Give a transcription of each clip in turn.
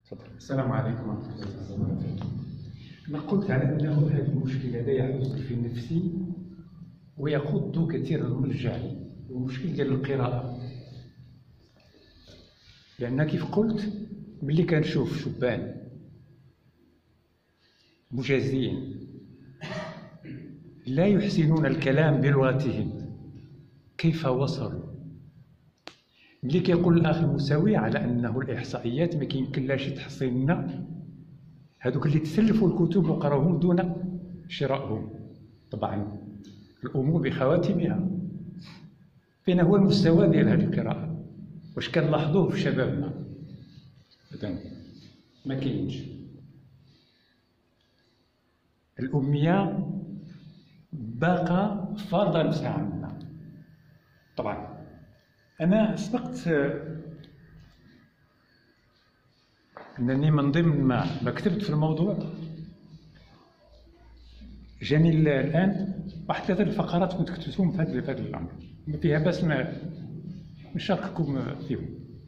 تفضل. السلام عليكم ورحمة الله وبركاته. أنا قلت على أنه هذا المشكل هذا يحدث في نفسي ويخض كثير من المرجعي، والمشكل ديال القراءة، لأن كيف قلت ملي كنشوف شبان مجازين لا يحسنون الكلام بلغتهم كيف وصلوا. ملي كيقول الأخ المساوي على أنه الإحصائيات ما كيمكنلاش تحصي لنا هذوك اللي تسلفوا الكتب وقراوهم دون شرائهم. طبعا الأمور بخواتمها. فين هو المستوى ديال هذه القراءة؟ واش كنلاحظوه في شبابنا؟ إذن ما كاينش. الأمية باقا فارضة نفسها عندنا. طبعا أنا سبقت أنني من ضمن ما كتبت في الموضوع جاني الآن واحد 3 الفقرات كنت كتبتهم في هذا الأمر، ما فيها باس نشارككم فيهم.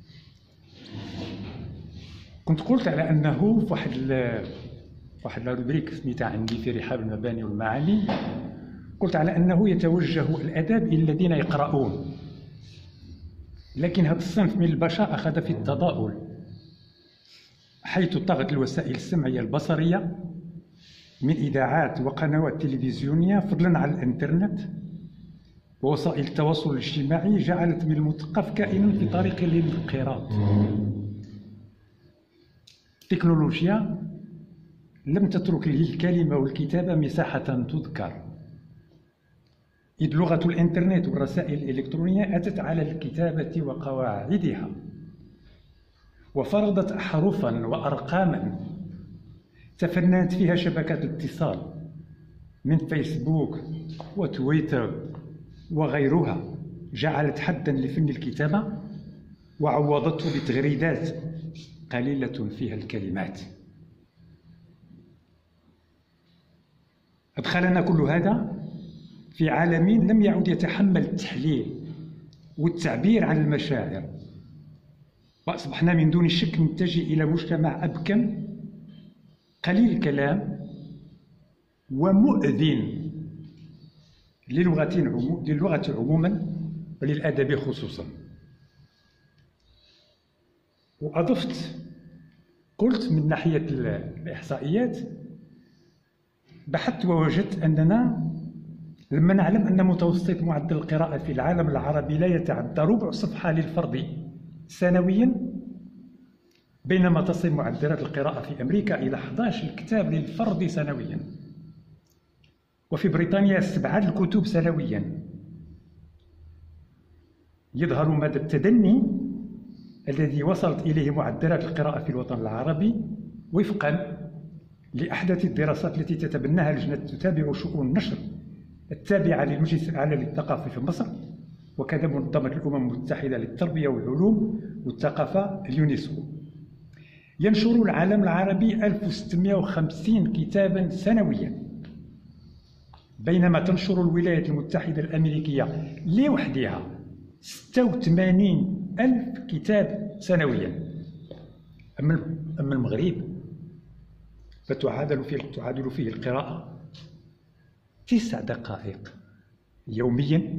كنت قلت على أنه في واحد الروبريك سميتها عندي في رحاب المباني والمعاني، قلت على أنه يتوجه الأدب إلى الذين يقرؤون، لكن هذا الصنف من البشر أخذ في التضاؤل، حيث طغت الوسائل السمعية البصرية من إذاعات وقنوات تلفزيونية، فضلا عن الإنترنت ووسائل التواصل الاجتماعي، جعلت من المثقف كائنا في طريق للانقراض. التكنولوجيا لم تترك للكلمة والكتابة مساحة تذكر، إذ لغة الإنترنت والرسائل الإلكترونية أتت على الكتابة وقواعدها، وفرضت أحرفا وأرقاما تفننت فيها شبكات الاتصال من فيسبوك وتويتر وغيرها، جعلت حدا لفن الكتابة وعوضته بتغريدات قليلة فيها الكلمات. أدخلنا كل هذا في عالم لم يعد يتحمل التحليل والتعبير عن المشاعر، وأصبحنا من دون شك نتجه إلى مجتمع أبكم قليل الكلام ومؤذن للغة عموما وللأدب خصوصا. وأضفت قلت من ناحية الإحصائيات بحثت ووجدت أننا لما نعلم أن متوسط معدل القراءة في العالم العربي لا يتعدى ربع صفحة للفرد سنويا، بينما تصل معدلات القراءة في أمريكا إلى 11 كتاب للفرد سنويا، وفي بريطانيا 7 الكتب سنويا. يظهر مدى التدني الذي وصلت إليه معدلات القراءة في الوطن العربي وفقا لأحدث الدراسات التي تتبناها لجنة تتابع شؤون النشر التابعة للمجلس الأعلى للثقافة في مصر، وكذا منظمة الأمم المتحدة للتربية والعلوم والثقافة اليونسكو. ينشر العالم العربي 1650 كتابا سنويا، بينما تنشر الولايات المتحدة الأمريكية لوحدها 86 ألف كتاب سنويا. أما المغرب فتعادل فيه القراءة 9 دقائق يوميا،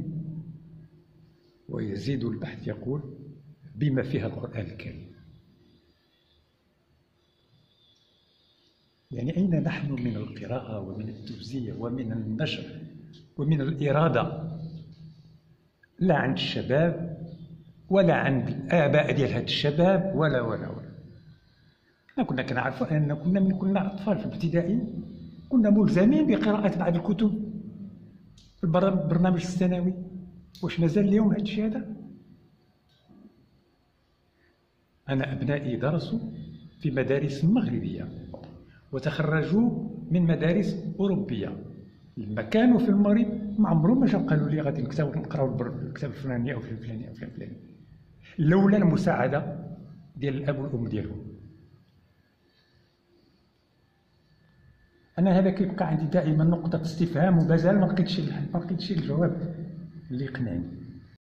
ويزيد البحث يقول بما فيها القرآن الكريم. يعني أين نحن من القراءة ومن التوزيع ومن النشر ومن الإرادة؟ لا عند الشباب ولا عند الآباء ديال هاد الشباب ولا ولا ولا. كنا كنعرفوا أن كنا أطفال في الابتدائي كنا ملزمين بقراءة بعض الكتب في البرنامج السنوي. واش مازال اليوم هاد الشيء هذا؟ أنا أبنائي درسوا في مدارس مغربية وتخرجوا من مدارس أوروبية. لما كانوا في المغرب ما عمرهم ما جاو قالوا لي غادي نقراو الكتاب الفلاني أو الفلاني أو الفلاني، لولا المساعدة ديال الأب والأم ديالهم. أنا هذا كيبقى عندي دائما نقطة استفهام، ومازال ما لقيتش الجواب اللي يقنعني.